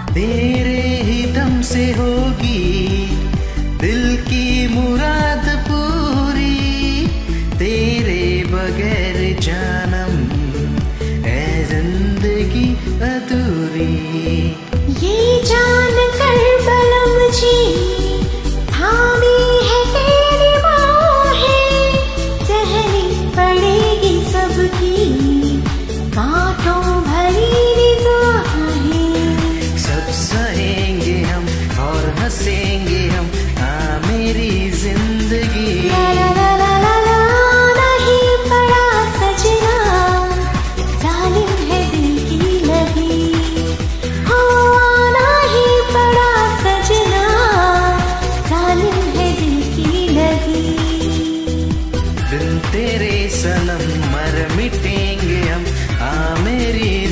तेरे ही दम से होगी दिल की मुराद पूरी, तेरे बगैर जानम है जिंदगी अधूरी। ये जान कर बलम जी थामी है तेरी बाहें, सहनी पड़ेगी सबकी कांटों भरी निगाहें। सब सहेंगे हम और हंसेंगे हम, हाँ मेरी जिंदगी। ला ला ला ला ला ला, नहीं पड़ा सजना जालिम है दिल की लगी। हो नहीं पड़ा सजना जालिम है दिल की लगी। बिन तेरे सनम मर मिटेंगे हम, हाँ मेरी